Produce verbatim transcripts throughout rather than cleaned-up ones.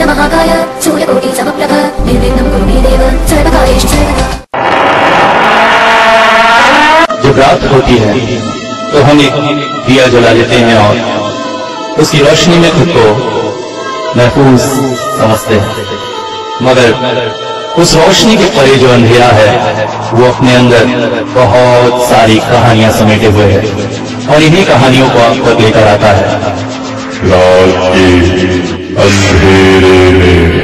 महाकाय सूर्यकोटि समप्रभ निर्विघ्नं कुरु मे देव सर्वकार्येषु सर्वदा। जब रात होती है तो हम एक दिया जला लेते हैं और उसकी रोशनी में खुद को महफूज समझते हैं, मगर उस रोशनी के परे जो अंधेरा है वो अपने अंदर बहुत सारी कहानियां समेटे हुए है और इन्हीं कहानियों को आप तक लेकर आता है रात के अंधेरे में।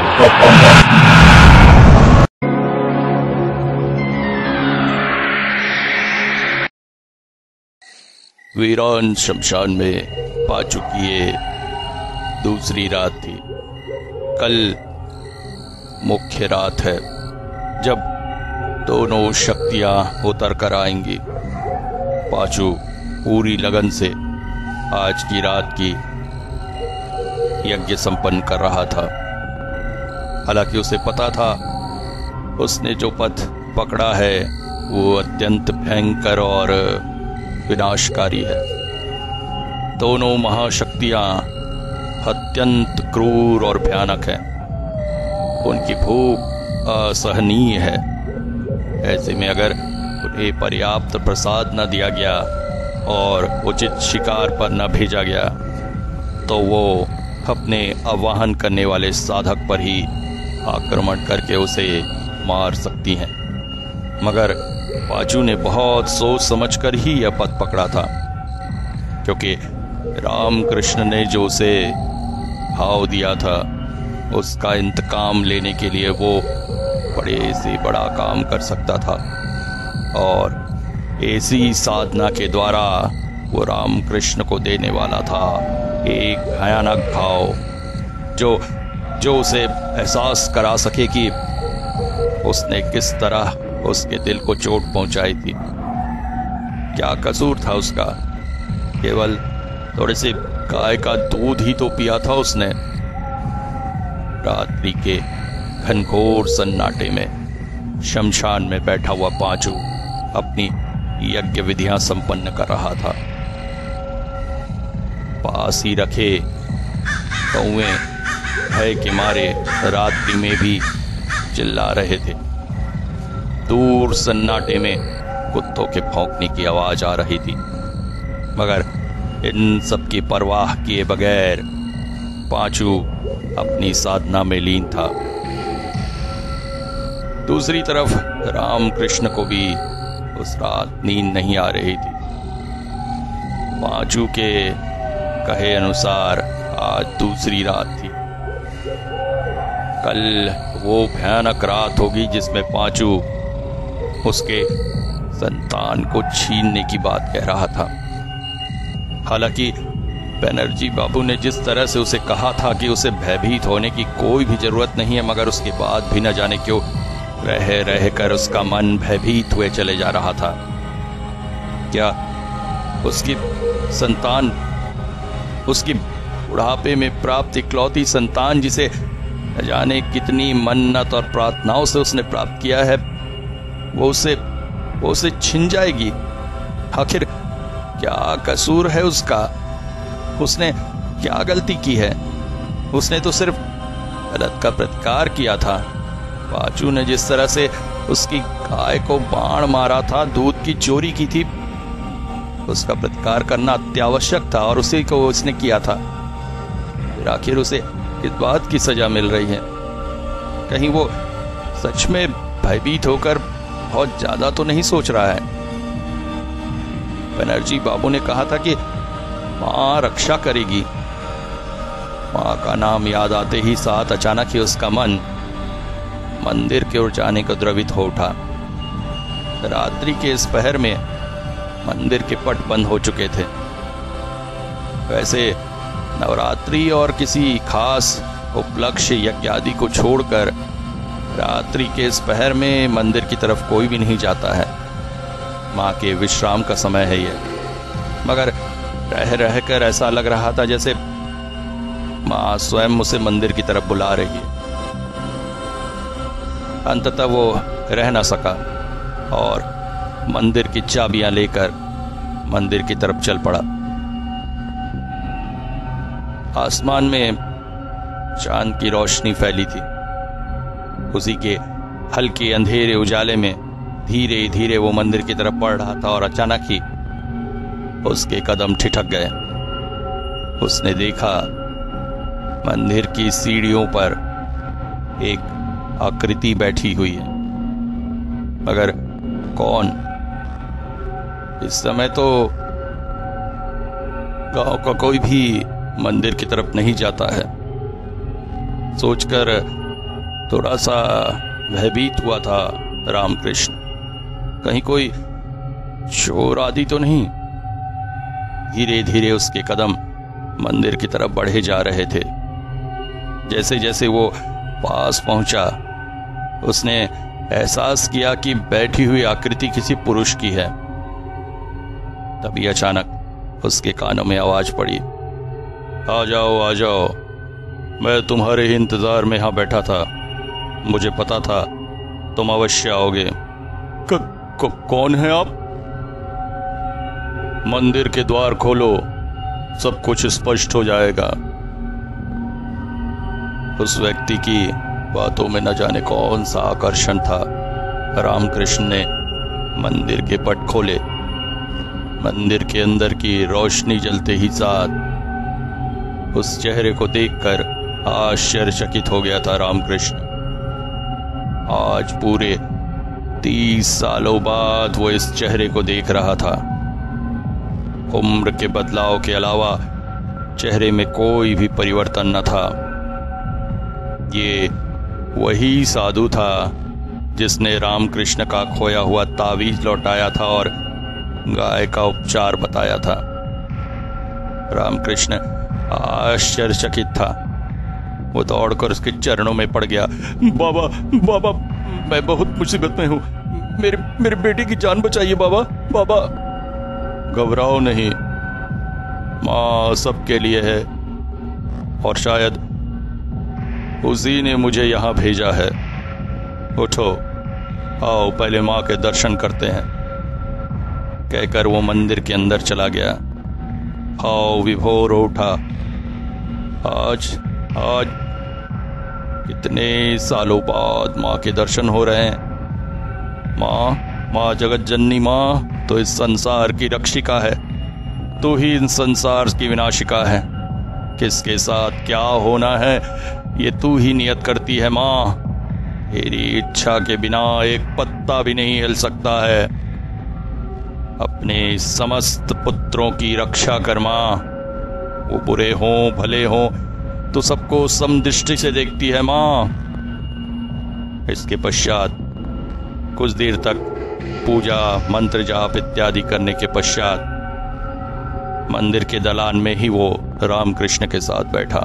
वीरान शमशान में पा चुकी ये दूसरी रात थी। कल मुख्य रात है जब दोनों शक्तियां उतर कर आएंगी। पांचू पूरी लगन से आज की रात की यज्ञ संपन्न कर रहा था। हालांकि उसे पता था उसने जो पथ पकड़ा है वो अत्यंत भयंकर और विनाशकारी है। दोनों महाशक्तियां अत्यंत क्रूर और भयानक हैं। उनकी भूख असहनीय है। ऐसे में अगर उन्हें पर्याप्त प्रसाद न दिया गया और उचित शिकार पर न भेजा गया तो वो अपने आवाहन करने वाले साधक पर ही आक्रमण करके उसे मार सकती हैं। मगर पांचू ने बहुत सोच समझकर ही यह पथ पकड़ा था, क्योंकि रामकृष्ण ने जो उसे भाव दिया था उसका इंतकाम लेने के लिए वो बड़े से बड़ा काम कर सकता था और ऐसी साधना के द्वारा वो रामकृष्ण को देने वाला था एक भयानक भाव जो जो उसे एहसास करा सके कि उसने किस तरह उसके दिल को चोट पहुंचाई थी। क्या कसूर था उसका? केवल थोड़े से गाय का दूध ही तो पिया था उसने। रात्रि के घनघोर सन्नाटे में शमशान में बैठा हुआ पांचू अपनी यज्ञ विधियां संपन्न कर रहा था। पास ही रखे कौए भय के मारे रात्रि में भी चिल्ला रहे थे। दूर सन्नाटे में कुत्तों के भौंकने की आवाज आ रही थी, मगर इन सब की परवाह किए बगैर पांचू अपनी साधना में लीन था। दूसरी तरफ रामकृष्ण को भी उस रात नींद नहीं आ रही थी। पांचू के कहे अनुसार आज दूसरी रात थी। कल वो भयानक रात होगी जिसमें पांचू उसके संतान को छीनने की बात कह रहा था। हालांकि बनर्जी बाबू ने जिस तरह से उसे कहा था कि उसे भयभीत होने की कोई भी जरूरत नहीं है, मगर उसके बाद भी न जाने क्यों रह रह कर उसका मन भयभीत हुए चले जा रहा था। क्या उसकी संतान, उसकी बुढ़ापे में प्राप्त इकलौती संतान जिसे न जाने कितनी मन्नत और प्रार्थनाओं से उसने प्राप्त किया है, वो उसे वो उसे छिन जाएगी? आखिर क्या कसूर है उसका? उसने क्या गलती की है? उसने तो सिर्फ गलत का प्रतिकार किया था। पांचू ने जिस तरह से उसकी गाय को बाण मारा था, दूध की चोरी की थी, उसका प्रतिकार करना अत्यावश्यक था और उसी को उसने किया था। फिर आखिर उसे किस बात की सजा मिल रही है? कहीं वो सच में भयभीत होकर बहुत ज्यादा तो नहीं सोच रहा है? बनर्जी बाबू ने कहा था कि मां रक्षा करेगी। मां का नाम याद आते ही साथ अचानक ही उसका मन मंदिर की ओर जाने को द्रवित हो उठा। रात्रि के इस पहर में मंदिर के पट बंद हो चुके थे। वैसे नवरात्रि और किसी खास उपलक्ष्य यज्ञ आदि को छोड़कर रात्रि के इस पहर में मंदिर की तरफ कोई भी नहीं जाता है। माँ के विश्राम का समय है ये, मगर रह रह कर ऐसा लग रहा था जैसे माँ स्वयं उसे मंदिर की तरफ बुला रही है। अंततः वो रह न सका और मंदिर की चाबियां लेकर मंदिर की तरफ चल पड़ा। आसमान में चांद की रोशनी फैली थी। उसी के हल्के अंधेरे उजाले में धीरे धीरे वो मंदिर की तरफ बढ़ रहा था और अचानक ही उसके कदम ठिठक गए। उसने देखा मंदिर की सीढ़ियों पर एक आकृति बैठी हुई है, मगर कौन? इस समय तो गांव का कोई भी मंदिर की तरफ नहीं जाता है। सोचकर थोड़ा सा भयभीत हुआ था रामकृष्ण, कहीं कोई चोर आदि तो नहीं। धीरे धीरे उसके कदम मंदिर की तरफ बढ़े जा रहे थे। जैसे जैसे वो पास पहुंचा, उसने एहसास किया कि बैठी हुई आकृति किसी पुरुष की है। तभी अचानक उसके कानों में आवाज पड़ी, आ जाओ आ जाओ, मैं तुम्हारे ही इंतजार में यहां बैठा था, मुझे पता था तुम अवश्य आओगे। क, क, कौन है आप? मंदिर के द्वार खोलो, सब कुछ स्पष्ट हो जाएगा। उस व्यक्ति की बातों में न जाने कौन सा आकर्षण था। रामकृष्ण ने मंदिर के पट खोले। मंदिर के अंदर की रोशनी जलते ही साथ उस चेहरे को देखकर आश्चर्यचकित हो गया था रामकृष्ण। आज पूरे तीस सालों बाद वो इस चेहरे को देख रहा था। उम्र के बदलाव के अलावा चेहरे में कोई भी परिवर्तन न था। ये वही साधु था जिसने रामकृष्ण का खोया हुआ तावीज लौटाया था और गाय का उपचार बताया था। रामकृष्ण आश्चर्यचकित था। वो दौड़कर उसके चरणों में पड़ गया। बाबा बाबा, मैं बहुत मुसीबत में हूं, मेरे मेरे बेटे की जान बचाइए बाबा। बाबा घबराओ नहीं, माँ सबके लिए है और शायद उसी ने मुझे यहां भेजा है। उठो, आओ पहले माँ के दर्शन करते हैं। कहकर वो मंदिर के अंदर चला गया। आओ विभोर उठा। आज आज कितने सालों बाद माँ के दर्शन हो रहे हैं। माँ माँ जगत जननी माँ तो इस संसार की रक्षिका है, तू ही इन संसार की विनाशिका है। किसके साथ क्या होना है ये तू ही नियत करती है माँ। तेरी इच्छा के बिना एक पत्ता भी नहीं हिल सकता है। अपने समस्त पुत्रों की रक्षा कर माँ। वो बुरे हों भले हों तो सबको समदृष्टि से देखती है माँ। इसके पश्चात कुछ देर तक पूजा मंत्र जाप इत्यादि करने के पश्चात मंदिर के दलान में ही वो रामकृष्ण के साथ बैठा।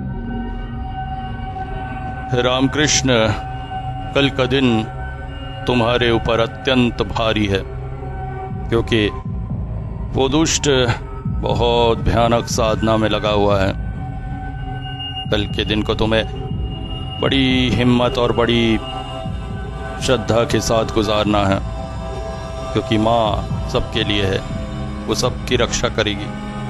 रामकृष्ण, कल का दिन तुम्हारे ऊपर अत्यंत भारी है, क्योंकि वो दुष्ट बहुत भयानक साधना में लगा हुआ है। कल के दिन को तुम्हें बड़ी हिम्मत और बड़ी श्रद्धा के साथ गुजारना है, क्योंकि माँ सबके लिए है, वो सबकी रक्षा करेगी।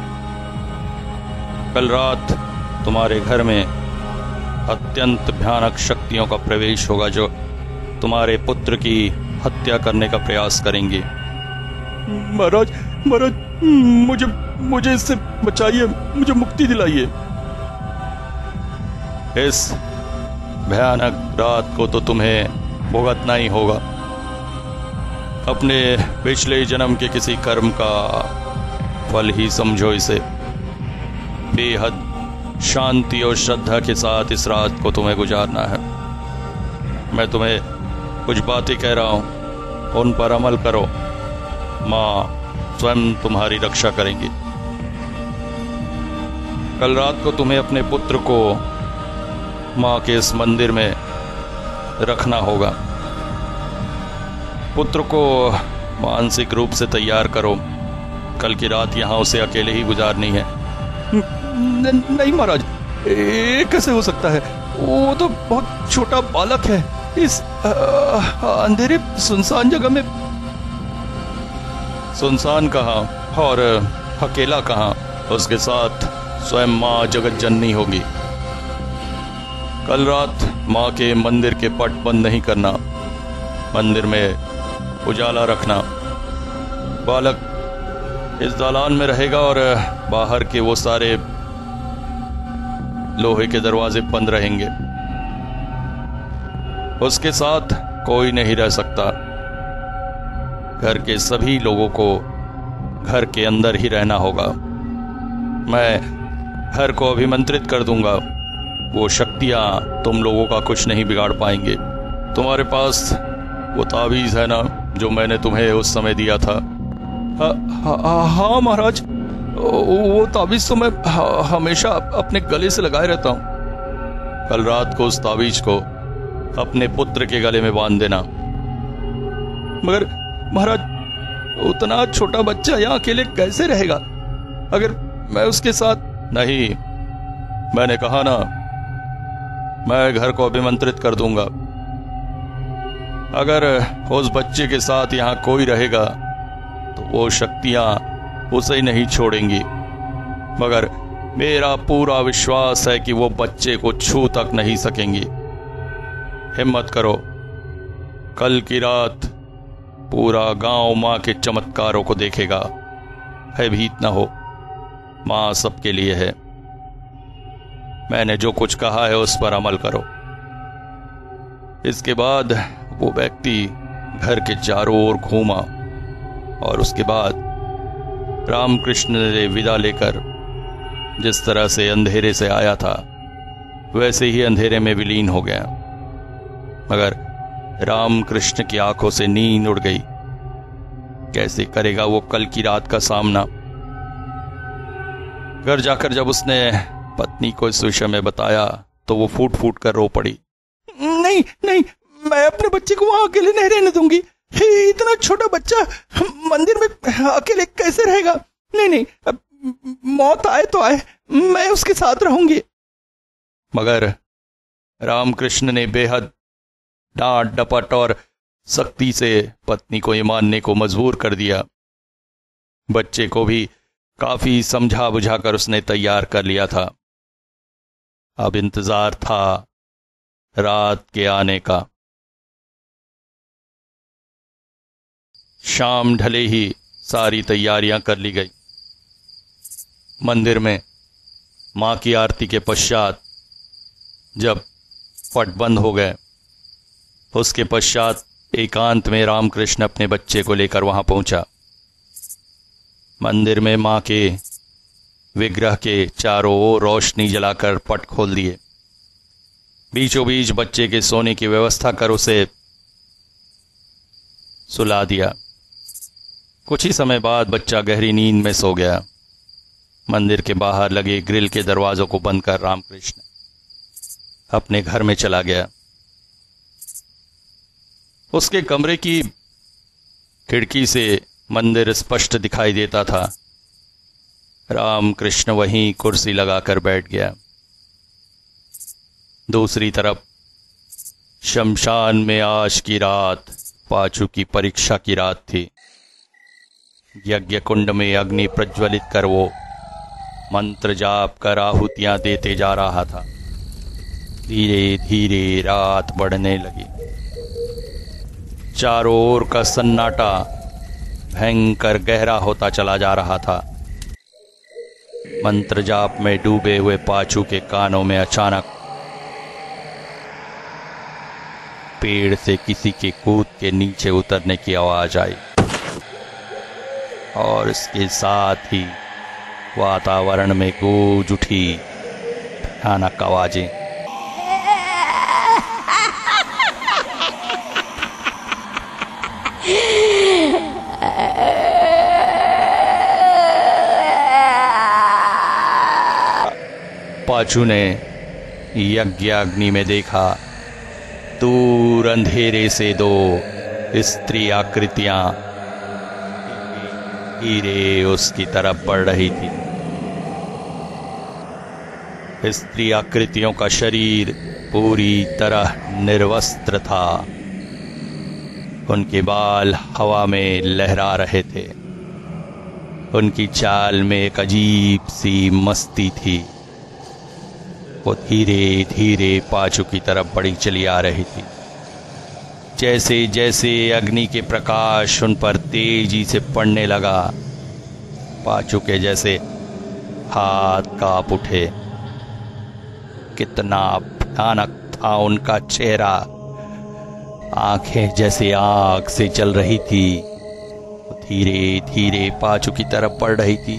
कल रात तुम्हारे घर में अत्यंत भयानक शक्तियों का प्रवेश होगा जो तुम्हारे पुत्र की हत्या करने का प्रयास करेंगे। महाराज महाराज मुझे मुझे इससे बचाइए, मुझे मुक्ति दिलाइए। इस भयानक रात को तो तुम्हें भुगतना ही होगा। अपने पिछले जन्म के किसी कर्म का फल ही समझो इसे। बेहद शांति और श्रद्धा के साथ इस रात को तुम्हें गुजारना है। मैं तुम्हें कुछ बातें कह रहा हूं, उन पर अमल करो। माँ स्वयं तुम्हारी रक्षा करेंगी। कल रात को तुम्हें अपने पुत्र को माँ के इस मंदिर में रखना होगा। पुत्र को मानसिक रूप से तैयार करो। कल की रात यहाँ उसे अकेले ही गुजारनी है। न, नहीं महाराज, ये कैसे हो सकता है? वो तो बहुत छोटा बालक है। इस अंधेरे सुनसान जगह में। सुनसान कहाँ और अकेला कहाँ? उसके साथ स्वयं माँ जगत जननी होगी। कल रात माँ के मंदिर के पट बंद नहीं करना, मंदिर में उजाला रखना। बालक इस दालान में रहेगा और बाहर के वो सारे लोहे के दरवाजे बंद रहेंगे। उसके साथ कोई नहीं रह सकता। घर के सभी लोगों को घर के अंदर ही रहना होगा। मैं घर को अभिमंत्रित कर दूंगा। वो शक्तियां तुम लोगों का कुछ नहीं बिगाड़ पाएंगे। तुम्हारे पास वो ताबीज है ना जो मैंने तुम्हें उस समय दिया था? हाँ महाराज, वो ताबीज तो मैं हमेशा अपने गले से लगाए रहता हूं। कल रात को उस ताबीज को अपने पुत्र के गले में बांध देना। मगर महाराज, उतना छोटा बच्चा यहां अकेले कैसे रहेगा? अगर मैं उसके साथ नहीं, मैंने कहा ना, मैं घर को अभिमंत्रित कर दूंगा। अगर उस बच्चे के साथ यहां कोई रहेगा तो वो शक्तियां उसे नहीं छोड़ेंगी। मगर मेरा पूरा विश्वास है कि वो बच्चे को छू तक नहीं सकेंगी। हिम्मत करो, कल की रात पूरा गांव मां के चमत्कारों को देखेगा। भयभीत न हो, मां सबके लिए है। मैंने जो कुछ कहा है उस पर अमल करो। इसके बाद वो व्यक्ति घर के चारों ओर घूमा और उसके बाद रामकृष्ण ने विदा लेकर जिस तरह से अंधेरे से आया था वैसे ही अंधेरे में विलीन हो गया। मगर रामकृष्ण की आंखों से नींद उड़ गई। कैसे करेगा वो कल की रात का सामना? घर जाकर जब उसने पत्नी को इस विषय में बताया तो वो फूट फूट कर रो पड़ी। नहीं नहीं, मैं अपने बच्चे को वहां अकेले नहीं रहने दूंगी। इतना छोटा बच्चा मंदिर में अकेले कैसे रहेगा? नहीं नहीं, मौत आए तो आए, मैं उसके साथ रहूंगी। मगर रामकृष्ण ने बेहद डांट डपट और सख्ती से पत्नी को ये मानने को मजबूर कर दिया। बच्चे को भी काफी समझा बुझाकर उसने तैयार कर लिया था। अब इंतजार था रात के आने का। शाम ढले ही सारी तैयारियां कर ली गई। मंदिर में मां की आरती के पश्चात जब पट बंद हो गए, उसके पश्चात एकांत में रामकृष्ण अपने बच्चे को लेकर वहां पहुंचा। मंदिर में मां के विग्रह के चारों ओर रोशनी जलाकर पट खोल दिए। बीचों बीच बच्चे के सोने की व्यवस्था कर उसे सुला दिया। कुछ ही समय बाद बच्चा गहरी नींद में सो गया। मंदिर के बाहर लगे ग्रिल के दरवाजों को बंद कर रामकृष्ण अपने घर में चला गया। उसके कमरे की खिड़की से मंदिर स्पष्ट दिखाई देता था। रामकृष्ण वहीं कुर्सी लगाकर बैठ गया। दूसरी तरफ शमशान में आज की रात पाचू की परीक्षा की रात थी। यज्ञ कुंड में अग्नि प्रज्वलित कर वो मंत्र जाप कर आहुतियां देते जा रहा था। धीरे धीरे रात बढ़ने लगी। चारों ओर का सन्नाटा भयंकर गहरा होता चला जा रहा था। मंत्र जाप में डूबे हुए पाचू के कानों में अचानक पेड़ से किसी के कूद के नीचे उतरने की आवाज आई और इसके साथ ही वातावरण में गूंज उठी भयानक आवाजें। पाचू ने यज्ञ अग्नि में देखा दूर अंधेरे से दो स्त्री आकृतियां धीरे उसकी तरफ बढ़ रही थी। स्त्री आकृतियों का शरीर पूरी तरह निर्वस्त्र था। उनके बाल हवा में लहरा रहे थे। उनकी चाल में एक अजीब सी मस्ती थी। वो धीरे धीरे पाचू की तरफ बढ़ी चली आ रही थी। जैसे जैसे अग्नि के प्रकाश उन पर तेजी से पड़ने लगा, पाचू के जैसे हाथ कांप उठे। कितना भयानक था उनका चेहरा, आंखें जैसे आग से जल रही थी। धीरे धीरे पाचू की तरफ बढ़ रही थी।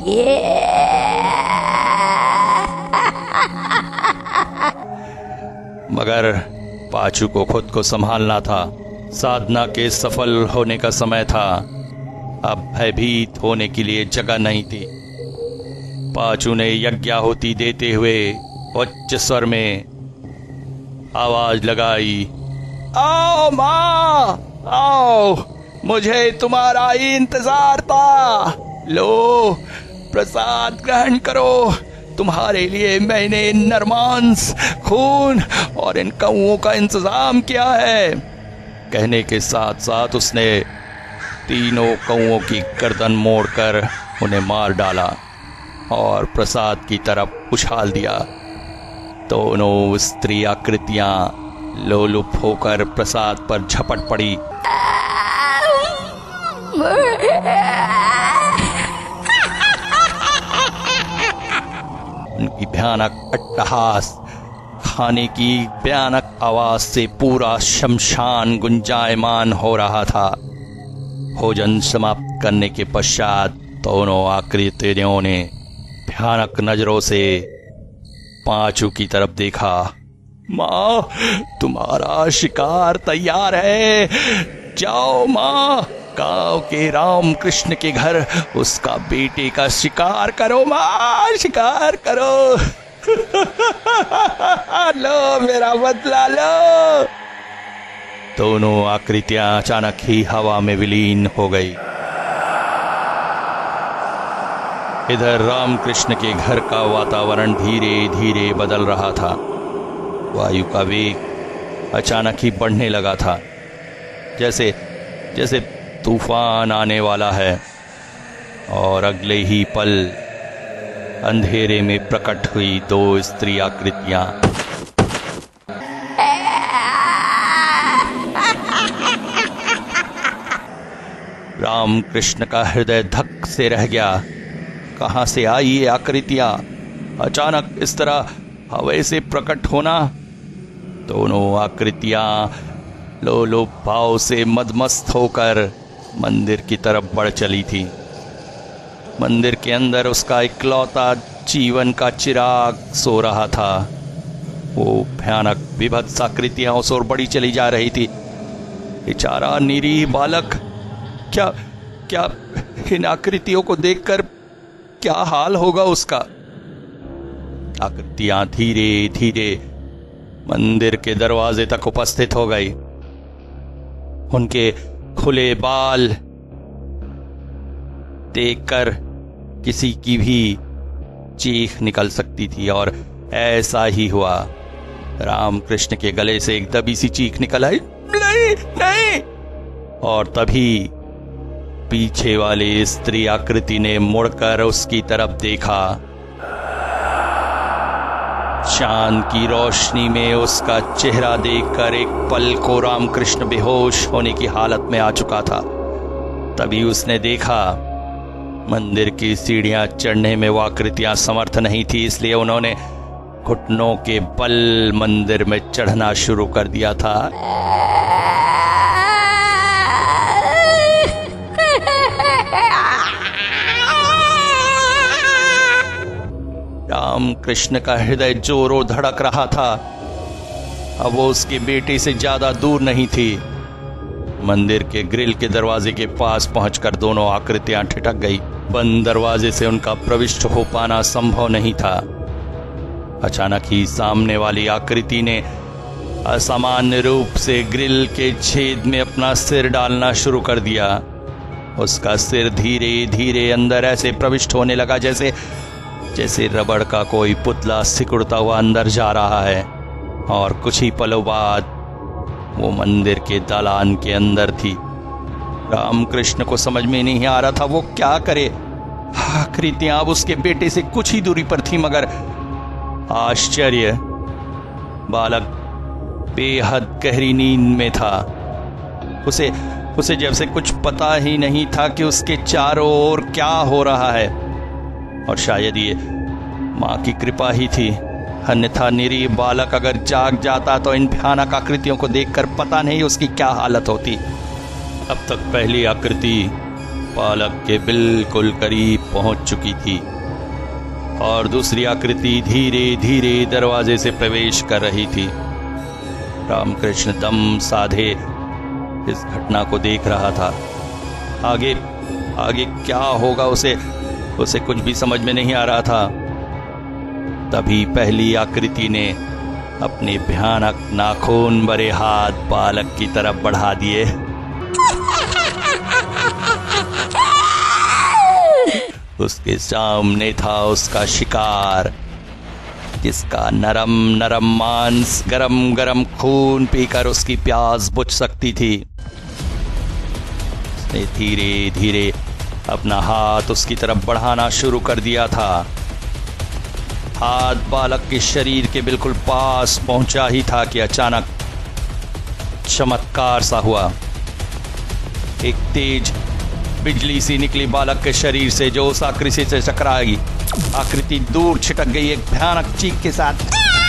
मगर पाचू को खुद को संभालना था। साधना के सफल होने का समय था। अब भयभीत होने के लिए जगह नहीं थी। पाचू ने यज्ञाहुति देते हुए उच्च स्वर में आवाज लगाई, आओ माँ, आओ, मुझे तुम्हारा ही इंतजार था। लो, प्रसाद ग्रहण करो। तुम्हारे लिए मैंने नरमांस, खून और इन कौओं का इंतजाम किया है। कहने के साथ साथ उसने तीनों कौओं की गर्दन मोड़कर उन्हें मार डाला और प्रसाद की तरफ उछाल दिया। दोनों स्त्री आकृतियां लोलुप होकर प्रसाद पर झपट पड़ी। उनकी भयानक अट्टहास, खाने की भयानक आवाज से पूरा शमशान गुंजायमान हो रहा था। भोजन समाप्त करने के पश्चात दोनों आकृतियों ने भयानक नजरों से पांचू की तरफ देखा। माँ, तुम्हारा शिकार तैयार है। जाओ माँ, गांव के राम कृष्ण के घर उसका बेटे का शिकार करो माँ, शिकार करो। लो मेरा बदला लो। दोनों आकृतियां अचानक ही हवा में विलीन हो गई। इधर रामकृष्ण के घर का वातावरण धीरे धीरे बदल रहा था। वायु का वेग अचानक ही बढ़ने लगा था, जैसे जैसे तूफान आने वाला है। और अगले ही पल अंधेरे में प्रकट हुई दो स्त्री आकृतियां। रामकृष्ण का हृदय धक से रह गया। कहां से आई ये आकृतियां? अचानक इस तरह हवा से प्रकट होना। दोनों आकृतियां लोलुप भाव से मदमस्त होकर मंदिर की तरफ बढ़ चली थी। मंदिर के अंदर उसका इकलौता जीवन का चिराग सो रहा था। वो भयानक विभत्स आकृतियां उस ओर बढ़ी चली जा रही थी। बेचारा निरीह बालक, क्या क्या इन आकृतियों को देखकर क्या हाल होगा उसका। आकृतियां धीरे धीरे मंदिर के दरवाजे तक उपस्थित हो गई। उनके खुले बाल देखकर किसी की भी चीख निकल सकती थी, और ऐसा ही हुआ। रामकृष्ण के गले से एक दबी सी चीख निकल आई, नहीं नहीं। और तभी पीछे वाली स्त्री आकृति ने मुड़कर उसकी तरफ देखा। चांद की रोशनी में उसका चेहरा देखकर एक पल को रामकृष्ण बेहोश होने की हालत में आ चुका था। तभी उसने देखा मंदिर की सीढ़ियां चढ़ने में वो आकृतियां समर्थ नहीं थी, इसलिए उन्होंने घुटनों के बल मंदिर में चढ़ना शुरू कर दिया था। रामकृष्ण का हृदय जोरों धड़क रहा था। अब वो उसके बेटे से ज्यादा दूर नहीं थी। मंदिर के ग्रिल के दरवाजे के पास पहुंचकर दोनों आकृतियां ठिठक गई। बंद दरवाजे से उनका प्रविष्ट हो पाना संभव नहीं था। अचानक ही सामने वाली आकृति ने असामान्य रूप से ग्रिल के छेद में अपना सिर डालना शुरू कर दिया। उसका सिर धीरे धीरे अंदर ऐसे प्रविष्ट होने लगा जैसे जैसे रबड़ का कोई पुतला सिकुड़ता हुआ अंदर जा रहा है। और कुछ ही पलों बाद वो मंदिर के दालान के अंदर थी। रामकृष्ण को समझ में नहीं आ रहा था वो क्या करे। आकृतियां अब उसके बेटे से कुछ ही दूरी पर थी, मगर आश्चर्य बालक बेहद गहरी नींद में था। उसे उसे जैसे कुछ पता ही नहीं था कि उसके चारों ओर क्या हो रहा है, और शायद ये मां की कृपा ही थी, अन्यथा निरीह बालक अगर जाग जाता तो इन भयानक आकृतियों को देखकर पता नहीं उसकी क्या हालत होती। अब तक पहली आकृति बालक के बिल्कुल करीब पहुंच चुकी थी और दूसरी आकृति धीरे धीरे दरवाजे से प्रवेश कर रही थी। रामकृष्ण दम साधे इस घटना को देख रहा था। आगे आगे क्या होगा उसे उसे कुछ भी समझ में नहीं आ रहा था। तभी पहली आकृति ने अपने भयानक नाखून भरे हाथ बालक की तरफ बढ़ा दिए। उसके सामने था उसका शिकार, जिसका नरम नरम मांस गरम गरम खून पीकर उसकी प्यास बुझ सकती थी। उसने धीरे धीरे अपना हाथ उसकी तरफ बढ़ाना शुरू कर दिया था। हाथ बालक के शरीर के बिल्कुल पास पहुंचा ही था कि अचानक चमत्कार सा हुआ। एक तेज बिजली सी निकली बालक के शरीर से, जो उस आकृति से टकराई। आकृति दूर छिटक गई, एक भयानक चीख के साथ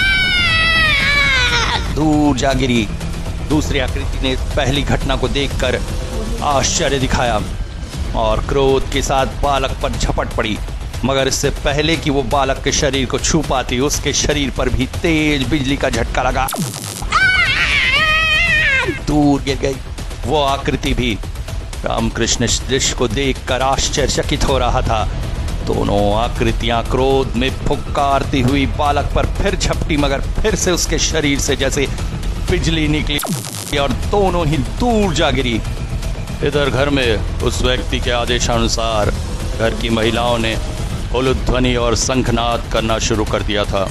दूर जा गिरी। दूसरी आकृति ने पहली घटना को देखकर आश्चर्य दिखाया और क्रोध के साथ बालक पर झपट पड़ी, मगर इससे पहले कि वो बालक के शरीर को छू पाती, उसके शरीर पर भी तेज बिजली का झटका लगा। दूर गिर गई वो आकृति भी। रामकृष्ण इस दृश्य को देखकर आश्चर्यचकित हो रहा था। दोनों आकृतियां क्रोध में फुफकारती हुई बालक पर फिर झपटी, मगर फिर से उसके शरीर से जैसे बिजली निकली और दोनों ही दूर जा गिरी। इधर घर में उस व्यक्ति के आदेशानुसार घर की महिलाओं ने उलुध्वनि और शंखनाद करना शुरू कर दिया था।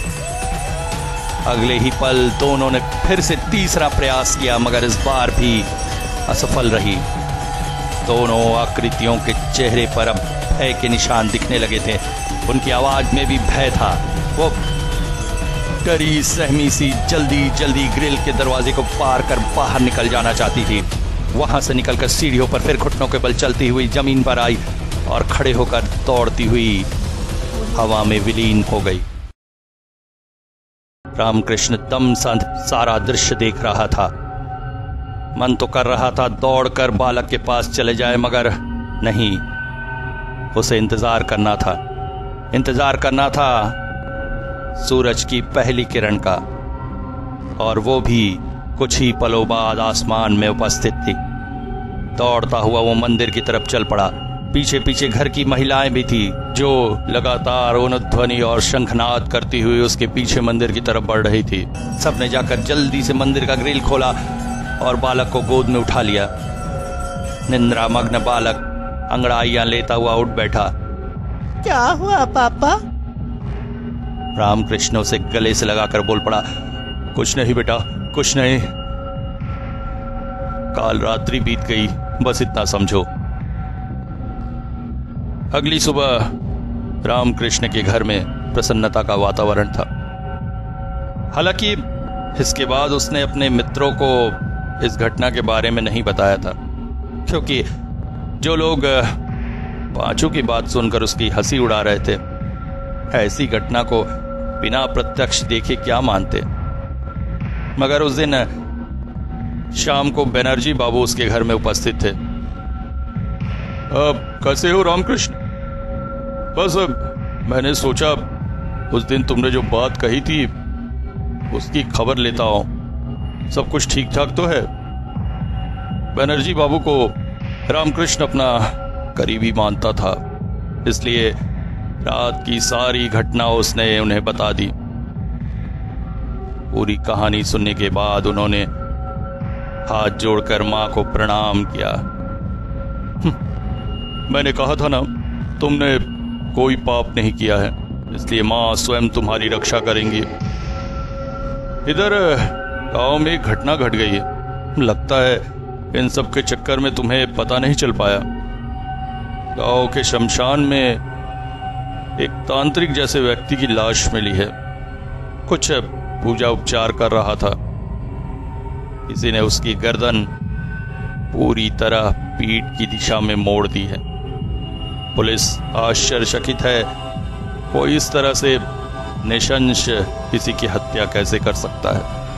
अगले ही पल दोनों ने फिर से तीसरा प्रयास किया, मगर इस बार भी असफल रही। दोनों आकृतियों के चेहरे पर अब भय के निशान दिखने लगे थे। उनकी आवाज में भी भय था। वो डरी सहमी सी जल्दी जल्दी ग्रिल के दरवाजे को पार कर बाहर निकल जाना चाहती थी। वहां से निकलकर सीढ़ियों पर फिर घुटनों के बल चलती हुई जमीन पर आई और खड़े होकर दौड़ती हुई हवा में विलीन हो गई। रामकृष्ण दम संध सारा दृश्य देख रहा था। मन तो कर रहा था दौड़कर बालक के पास चले जाए, मगर नहीं, उसे इंतजार करना था। इंतजार करना था सूरज की पहली किरण का, और वो भी कुछ ही पलों बाद आसमान में उपस्थित थी। दौड़ता हुआ वो मंदिर की तरफ चल पड़ा। पीछे पीछे घर की महिलाएं भी थी, जो लगातार उलुध्वनि और शंखनाद करती हुई उसके पीछे मंदिर की तरफ बढ़ रही थी। सबने जाकर जल्दी से मंदिर का ग्रिल खोला और बालक को गोद में उठा लिया। निंद्रा मग्न बालक अंगड़ाइयां लेता हुआ उठ बैठा। क्या हुआ पापा? रामकृष्ण उसे गले से लगाकर बोल पड़ा, कुछ नहीं बेटा, कुछ नहीं। काल रात्रि बीत गई, बस इतना समझो। अगली सुबह रामकृष्ण के घर में प्रसन्नता का वातावरण था। हालांकि इसके बाद उसने अपने मित्रों को इस घटना के बारे में नहीं बताया था, क्योंकि जो लोग पांचों की बात सुनकर उसकी हंसी उड़ा रहे थे, ऐसी घटना को बिना प्रत्यक्ष देखे क्या मानते। मगर उस दिन शाम को बनर्जी बाबू उसके घर में उपस्थित थे। अब कैसे हो रामकृष्ण? बस अब मैंने सोचा उस दिन तुमने जो बात कही थी उसकी खबर लेता हूं। सब कुछ ठीक ठाक तो है? बनर्जी बाबू को रामकृष्ण अपना करीबी मानता था, इसलिए रात की सारी घटना उसने उन्हें बता दी। पूरी कहानी सुनने के बाद उन्होंने हाथ जोड़कर मां को प्रणाम किया। मैंने कहा था ना, तुमने कोई पाप नहीं किया है, इसलिए मां स्वयं तुम्हारी रक्षा करेंगी। इधर गांव में एक घटना घट गई है। लगता है इन सब के चक्कर में तुम्हें पता नहीं चल पाया। गांव के शमशान में एक तांत्रिक जैसे व्यक्ति की लाश मिली है। कुछ पूजा उपचार कर रहा था, किसी ने उसकी गर्दन पूरी तरह पीठ की दिशा में मोड़ दी है। पुलिस आश्चर्यचकित है, कोई इस तरह से निशंस किसी की हत्या कैसे कर सकता है।